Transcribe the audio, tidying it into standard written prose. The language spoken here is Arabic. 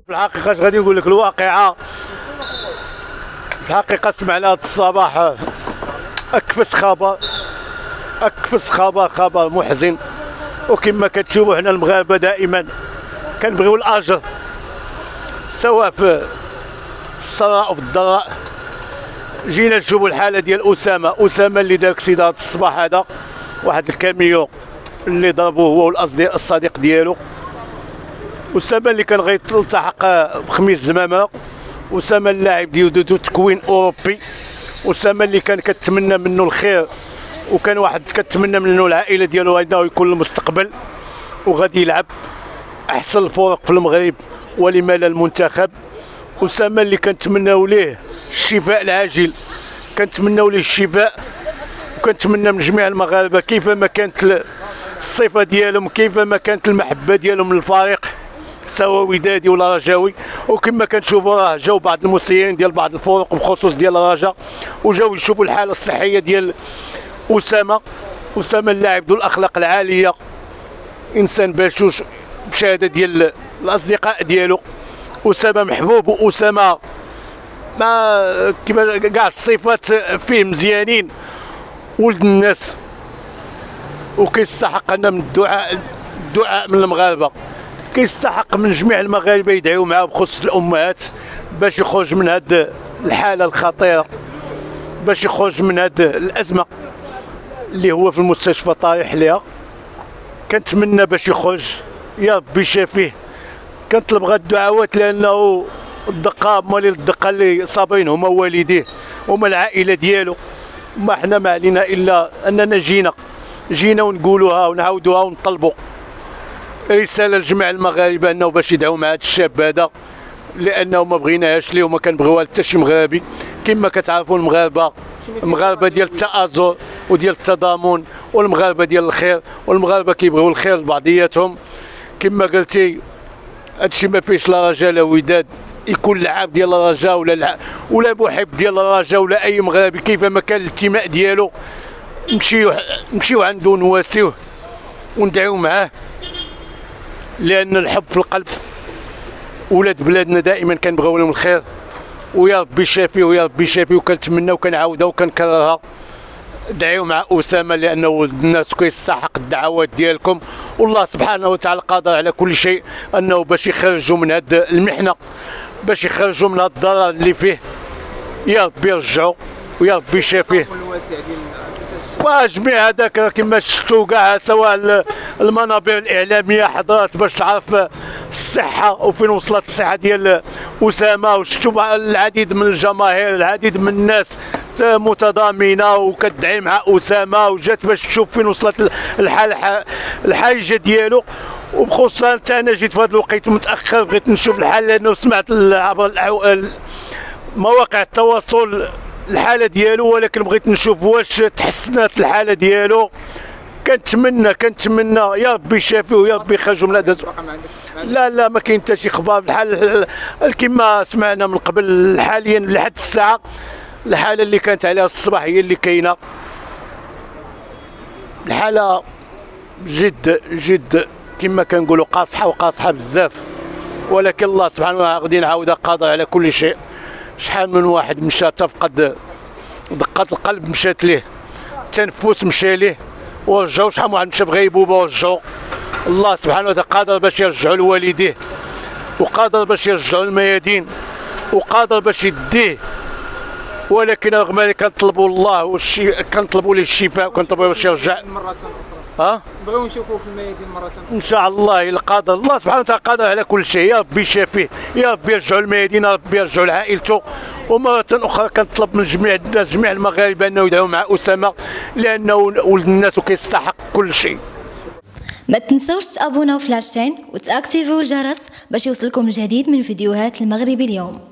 في الحقيقه اش غادي نقول لك الواقعه في الحقيقه سمعنا هذا الصباح اكفس خبر محزن. وكما كتشوفوا حنا المغاربه دائما كنبغيو الاجر سواء في السراء وفي الضراء. جينا نشوفوا الحاله ديال اسامه اللي دار اكسيدات الصباح هذا، واحد الكاميو اللي ضربوه هو والصديق ديالو. اسامه اللي كان غيلتحق بخميس زمامه، اسامه اللاعب ديال تكوين اوروبي، اسامه اللي كان كتمنى منه الخير وكان واحد كتمنى منه العائله ديالو انه يكون المستقبل وغادي يلعب احسن الفرق في المغرب ولما لا المنتخب. اسامه اللي كنتمناو ليه الشفاء العاجل، كنتمناو ليه الشفاء، وكنتمنى من جميع المغاربه كيفما كانت الصفه ديالهم كيفما كانت المحبه ديالهم للفريق سواء ودادي ولا رجاوي. وكما كنشوفوا راه جاو بعض المسيرين ديال بعض الفرق بخصوص ديال الرجاء وجاو يشوفوا الحاله الصحيه ديال اسامه اللاعب ذو الاخلاق العاليه، انسان بشوش بشهاده ديال الاصدقاء ديالو. اسامه محبوب، واسامه ما كيما كاع الصفات فيه مزيانين، ولد الناس، وكيستحق ان من الدعاء من المغاربه، كيستحق من جميع المغاربه يدعيو معاه بخصوص الامهات باش يخرج من هذه الحاله الخطيره، باش يخرج من هذه الازمه اللي هو في المستشفى طايح ليها. كنتمنى باش يخرج يا ربي شافيه. كنطلب غير الدعوات لانه الدقه اللي صابين هما والديه هما العائله ديالو. ما حنا ما علينا الا اننا جينا ونقولوها ونعاودوها ونطلبوا رساله لجميع المغاربه انه باش يدعوا مع هذا الشاب هذا، لانه ما بغيناهاش ليه وما كنبغيوها حتى شي مغربي. كما كتعرفوا المغاربه ديال التآزر وديال التضامن، والمغاربه ديال الخير، والمغاربه كيبغيو الخير لبعضياتهم. كما قلتي هادشي ما فيهش لا رجاء لا وداد، يكون لعاب ديال الرجاء ولا محب ديال الرجاء ولا اي مغربي كيفما كان الانتماء ديالو نمشيو عنده ونواسيوه وندعيو معاه، لان الحب في القلب. ولاد بلادنا دائما كنبغيو لهم الخير، ويا ربي شافيه ويا ربي شافيه. وكنتمنى وكنعاودها وكنكررها دعيو مع اسامه لانه ولد الناس كيستحق الدعوات ديالكم، والله سبحانه وتعالى قادر على كل شيء انه باش يخرجوا من هذه المحنه، باش يخرجوا من هذا الضرر اللي فيه. يا ربي يرجعوا ويا ربي شافيه. وجميع هذاك كما شفتوا كاع سواء المنابر الاعلاميه حضرات باش تعرف الصحه وفين وصلت الصحه ديال اسامه، وشفتوا العديد من الجماهير العديد من الناس متضامنه وكتدعي مع اسامه وجات باش تشوف فين وصلت الحاجه ديالو. وبخصوصا حتى انا جيت في هذا الوقت متاخر بغيت نشوف الحاله لانه سمعت عبر مواقع التواصل الحاله ديالو، ولكن بغيت نشوف واش تحسنت الحاله ديالو. كنتمنى يا ربي شافيه ويا ربي يخرجوا من هذا. لا ما كاين حتى شي اخبار الحال كما سمعنا من قبل. حاليا لحد الساعه الحاله اللي كانت عليها الصباح هي اللي كاينه. الحاله جد كما كنقولوا قاصحه بزاف، ولكن الله سبحانه وتعالى غادي نعاودها قادر على كل شيء. شحال من واحد مشى تفقد دقات القلب مشات ليه، التنفس مشى ليه، ورجعوا شحال من واحد مشى بغيبوبه ورجعوا. الله سبحانه وتعالى قادر باش يرجعوا لوالديه، وقادر باش يرجعوا الميادين، وقادر باش يديه. ولكن رغم ذلك كنطلبوا الله كنطلبوا ليه الشفاء وكنطلبوا باش يرجع مرة أخرى. نبغيو نشوفوه في الميادين مرة أخرى إن شاء الله. القادر الله سبحانه وتعالى قادر على كل شيء. يا ربي يشافيه، يا ربي يرجعوا الميادين، يا ربي يرجعوا لعائلته. ومرة أخرى كنطلب من جميع المغاربة أنه يدعوا مع أسامة لأنه ولد الناس وكيستحق كل شيء. ما تنسوش تابوناو في لاشين وتاكتيفيو الجرس باش يوصلكم الجديد من فيديوهات المغربي اليوم.